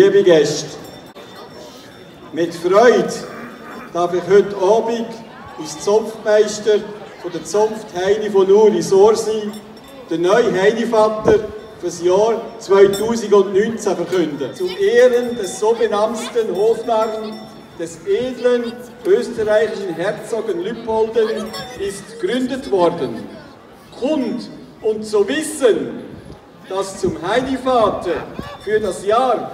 liebe Gäste, mit Freude darf ich heute Abend als Zunftmeister von der Zunft Heini von Uri Sorsi den neuen Heinivater für das Jahr 2019 verkünden. Zu Ehren des sogenannten Hofnarren des edlen österreichischen Herzogen Lübholden ist gegründet worden. Kund und zu wissen, dass zum Heinivater für das Jahr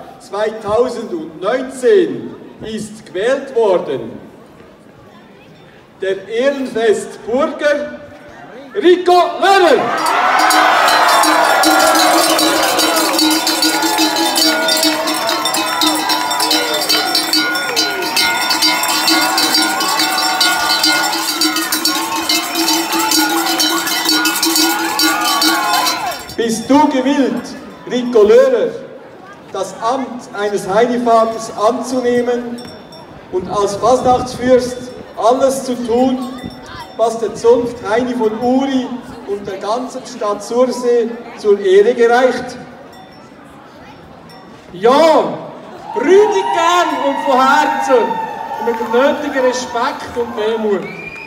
2019 ist gewählt worden der ehrenfest Burger Rico Löhrer. Bist du gewillt, Rico Löhrer, das Amt eines Heinivaters anzunehmen und als Fasnachtsfürst alles zu tun, was der Zunft Heini von Uri und der ganzen Stadt Sursee zur Ehre gereicht? Ja, brüdig gern und von Herzen und mit dem nötigen Respekt und Demut.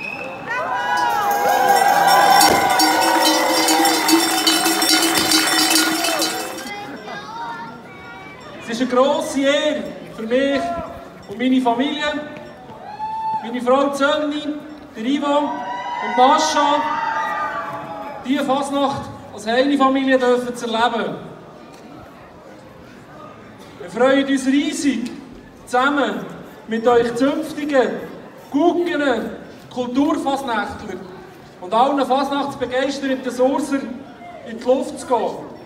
Es ist eine grosse Ehre für mich und meine Familie, meine Frau Zöllni, der Ivo und Mascha, diese Fasnacht als Heini-Familie dürfen zu erleben. Wir freuen uns riesig, zusammen mit euch zünftigen, Guggen, Kulturfasnächtlern und allen Fasnachtsbegeisterten Surser in die Luft zu gehen.